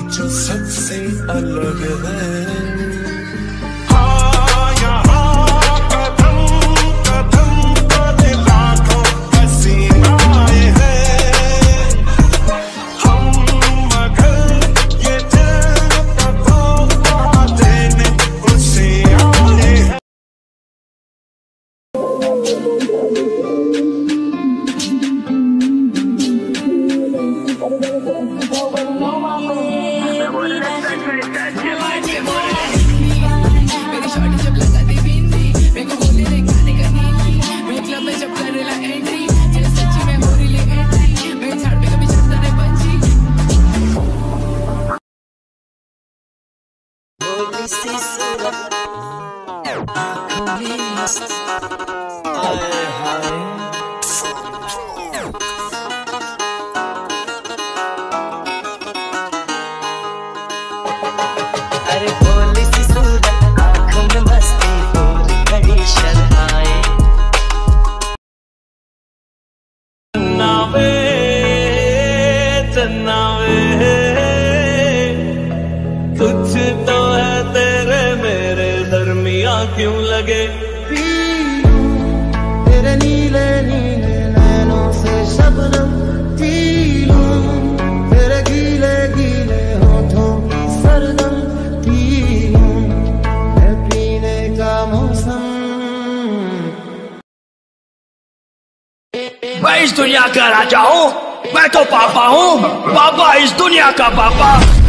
जो सबसे अलग है। अरे भोली सी सूरत आँखों में मस्ती और घड़ी शर्माए। चन्नावे चन्नावे कुछ तो है तेरे मेरे दरमिया क्यों लगे। तेरे नीले नीले नैनों से शबनम पी लूं, तेरे गीले गीले होठों की सरदम पी लूं, मैं पीने का मौसम। मैं इस दुनिया का राजा हूँ, मैं तो पापा हूँ, पापा इस दुनिया का पापा।